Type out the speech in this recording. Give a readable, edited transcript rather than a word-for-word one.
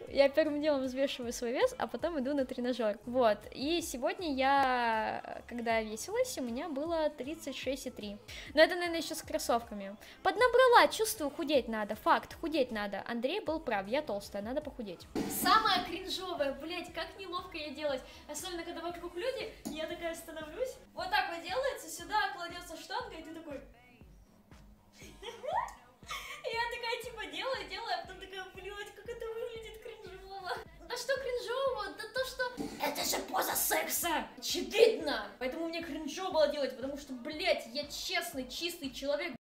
Я первым делом взвешиваю свой вес, а потом иду на тренажер. Вот. И сегодня я, когда весилась, у меня было 36,3. Но это, наверное, еще с кроссовками. Поднабрала, чувствую, худеть надо. Факт, худеть надо. Андрей был прав, я толстая, надо похудеть. Самое кринжовое, блять, как неловко я делать. Особенно, когда вокруг люди, я такая становлюсь. Вот так вот делается, сюда кладется штанга, и ты такой... Я такая, типа, делаю, а потом такая, блядь, как это выглядит кринжово. Да что кринжово? Да то, что... Это же поза секса! Очевидно! Поэтому мне кринжово было делать, потому что, блядь, я честный, чистый человек.